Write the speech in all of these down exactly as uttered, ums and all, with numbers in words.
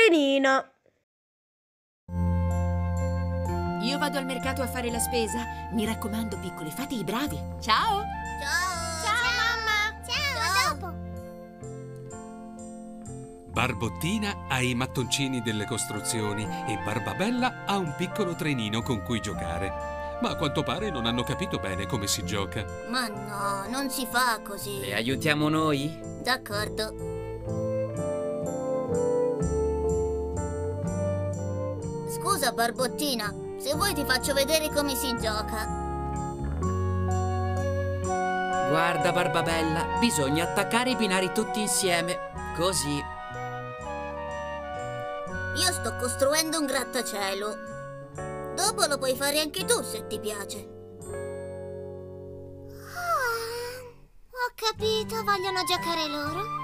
trenino. Io vado al mercato a fare la spesa. Mi raccomando, piccoli, fate i bravi. Ciao! Ciao! Ciao, mamma! Ciao, a dopo! Barbottina ha i mattoncini delle costruzioni e Barbabella ha un piccolo trenino con cui giocare. Ma a quanto pare non hanno capito bene come si gioca. Ma no, non si fa così. Le aiutiamo noi? D'accordo. Scusa, Barbottina, se vuoi ti faccio vedere come si gioca. Guarda, Barbabella, bisogna attaccare i binari tutti insieme. Così. Io sto costruendo un grattacielo. Dopo lo puoi fare anche tu, se ti piace. Ah, ho capito, vogliono giocare loro.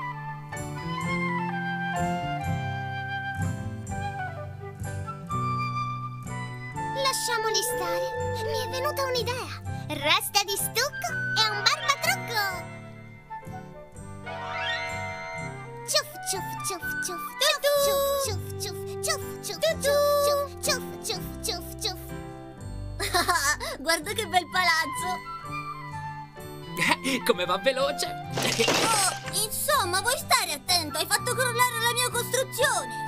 Lasciamoli stare. Mi è venuta un'idea. Resta di stucco e un barbatrucco. Ciuff, ciuff, ciuff, ciuff, ciuff, ciuff, ciuff, ciuff, ciuff, ciuff, ciuff, ciuff, ciuff, ciuff. Guarda che bel palazzo. Come va veloce! Oh, insomma, vuoi stare attento? Hai fatto crollare la mia costruzione.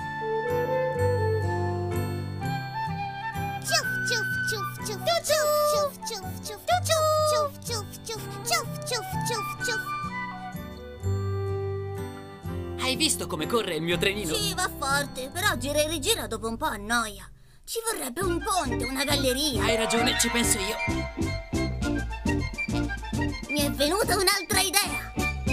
Ciuff, ciuff, ciuff, ciuff, ciuff, ciuff, ciuff, ciuff, ciuff, ciuff, ciuff, ciuff, ciuff, ciuff. Hai visto come corre il mio trenino? Sì, va forte, però gira e rigira dopo un po' annoia. Ci vorrebbe un ponte, una galleria. Hai ragione, ci penso io. Mi è venuta un'altra idea.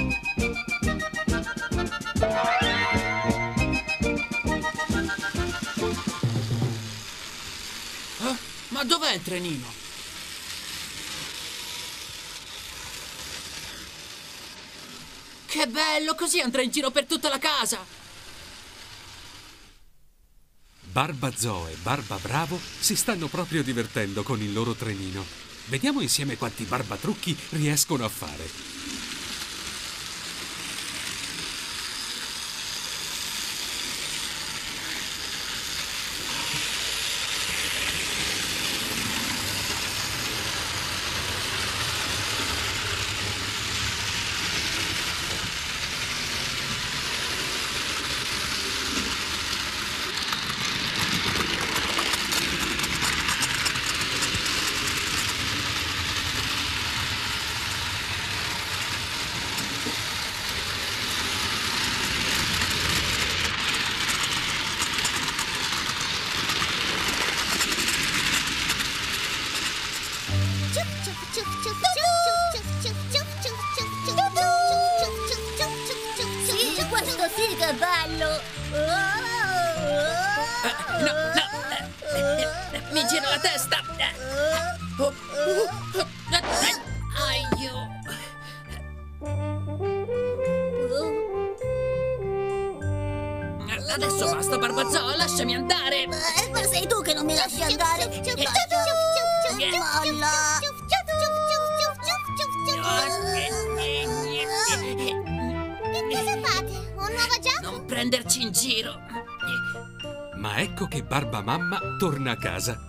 Eh? Ma dov'è il trenino? Che bello, così andrà in giro per tutta la casa. Barbazzo e Barbabravo si stanno proprio divertendo con il loro trenino. Vediamo insieme quanti barbatrucchi riescono a fare. Sì, questo sì che è bello! Eh, no, no! eh, eh, Mi gira la testa! Eh, oh, oh, eh, Aio! Adesso basta, Barbazzò, lasciami andare! Eh, ma sei tu che non mi lasci andare! Molla! Che cosa fate? Un nuovo gioco? Non prenderci in giro! Ma ecco che Barbamamma torna a casa.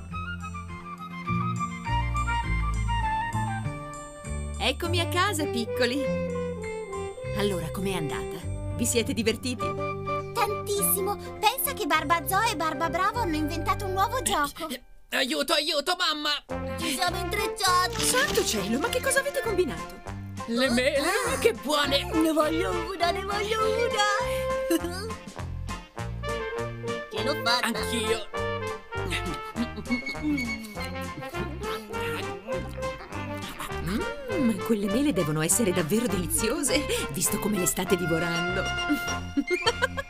Eccomi a casa, piccoli. Allora, com'è andata? Vi siete divertiti? Tantissimo! Pensa che Barbazzo e Barbabravo hanno inventato un nuovo gioco. Aiuto, aiuto, mamma! Ci siamo intrecciati! Santo cielo, ma che cosa avete combinato? Le mele, che buone! Ne voglio una, ne voglio una! Ce l'ho fatta! Anch'io! Mmm, quelle mele devono essere davvero deliziose, visto come le state divorando.